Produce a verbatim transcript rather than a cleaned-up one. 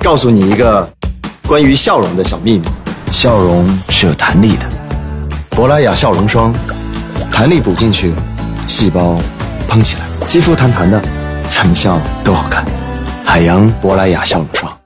告诉你一个关于笑容的小秘密：笑容是有弹力的。珀莱雅笑容霜，弹力补进去，细胞蓬起来，肌肤弹弹的，怎么笑都好看。海洋珀莱雅笑容霜。